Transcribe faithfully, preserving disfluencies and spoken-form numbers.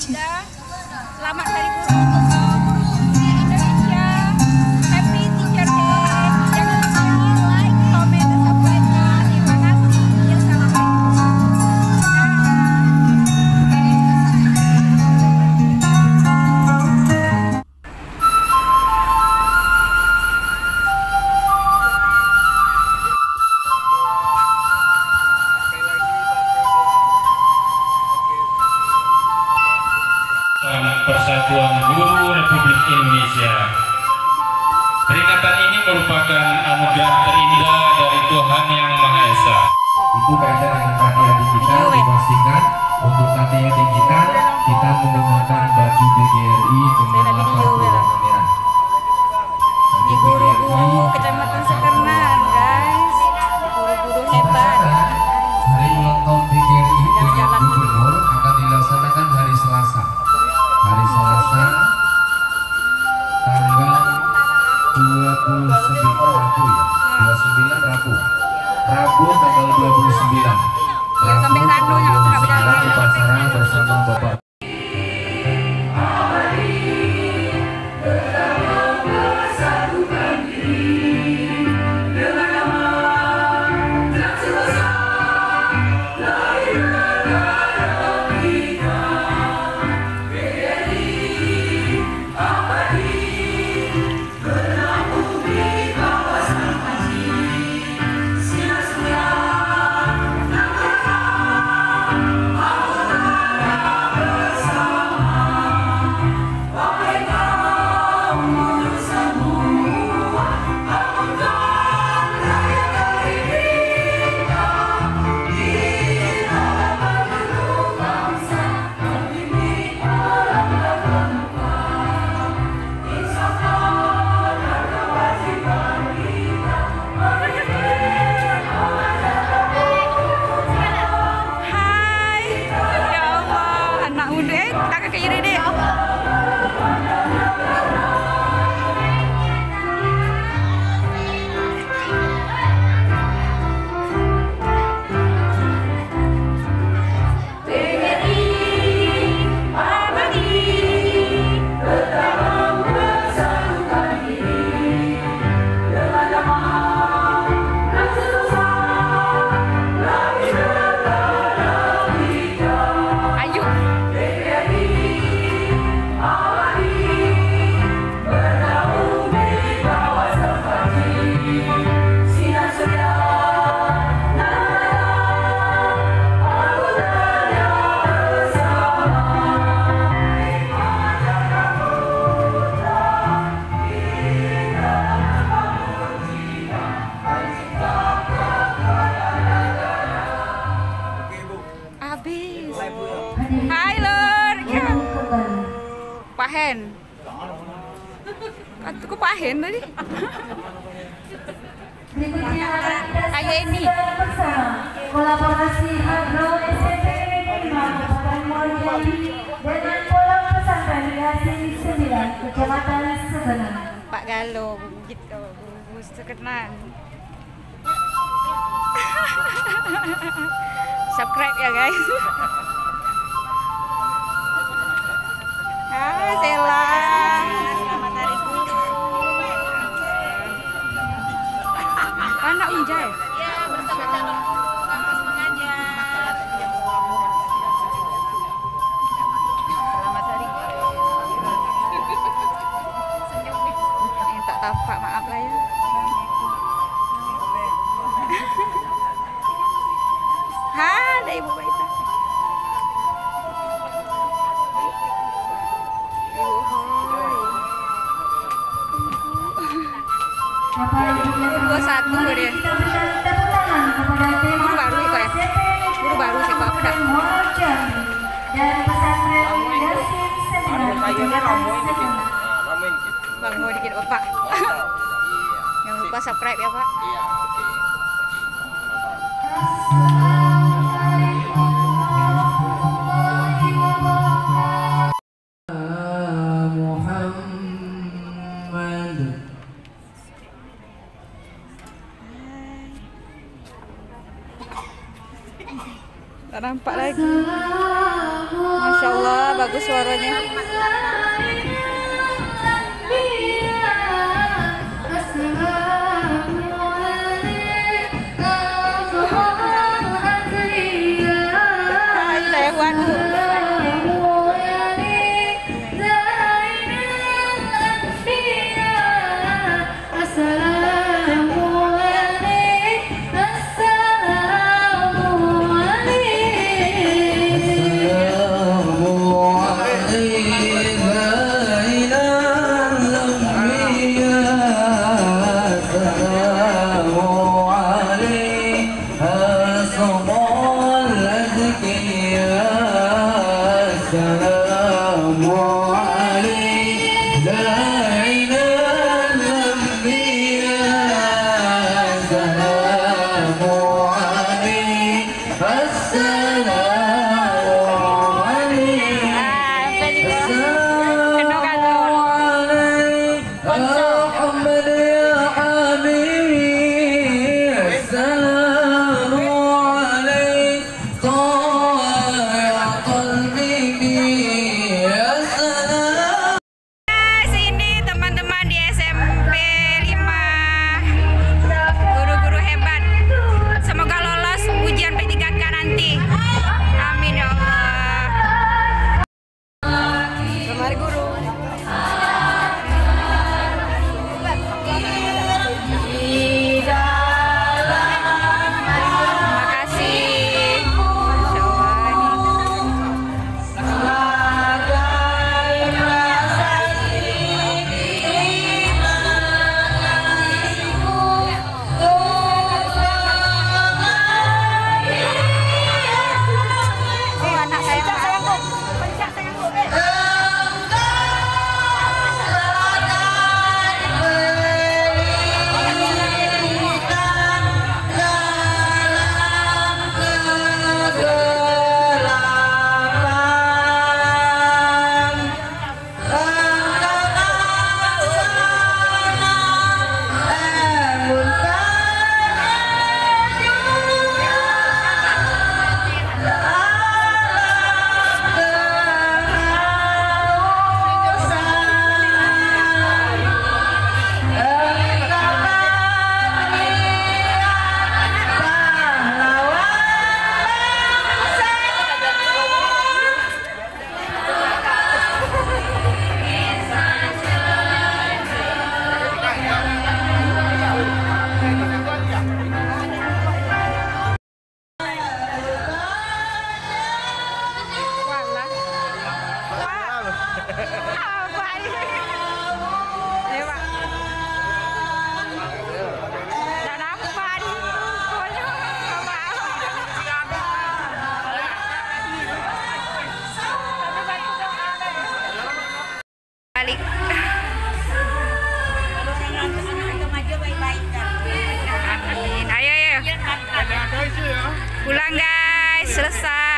Dan selamat Hari Guru untuk semua guru di Indonesia. Happy Teacher Day. Jangan lupa like, comment, dan subscribe-nya. Terima kasih. Assalamualaikum. Persatuan Guru Republik Indonesia. Peringatan ini merupakan anugerah terindah dari Tuhan Yang Maha Esa. Itu kaitan dengan K T A digital dipastikan untuk K T A digital kita menggunakan baju B G R I dengan latar berwarna merah. Di guru-guru Kecamatan Sekernan, guys. Guru-guru hebat. Hari ulang tahun B G R I dengan Gubernur akan dilaksanakan hari Selasa. Hari Selasa tanggal dua puluh sembilan Rabu ya, dua puluh sembilan Rabu. Rabu tanggal dua puluh sembilan. Rabu tanggal dua puluh sembilan upacara bersama Bapak. Hai Lur, ya. Pahen. Aku pahen tadi. Kayak ini. Kolaborasi Agro S M P lima Kabupaten Muarajambi dengan Pondok Pesantren Yasin sembilan Kecamatan Sekenang. Pak Galo gitu, Bu Sekenang. Subscribe ya guys. Hai Sela. Selamat Hari Guru. Anak Unjai. Ya, bersama calon kampus pengajar. Selamat Hari Guru. Senyum nih. Yang tak tampak, maaf lah ya. Hai, ada Ibu Baita. Guru satu dia. Guru baru itu ya. Guru baru sih Pak, apa dah? Dan pesantren Yasin sembilan Kecamatan Sekenang. Bang mau dikit Bapak. Jangan lupa subscribe ya Pak. Iya, oke. Tak nampak lagi. Masya Allah, bagus suaranya. Hai, Taiwan. Balik. Ayo, ayo. Pulang guys, selesai.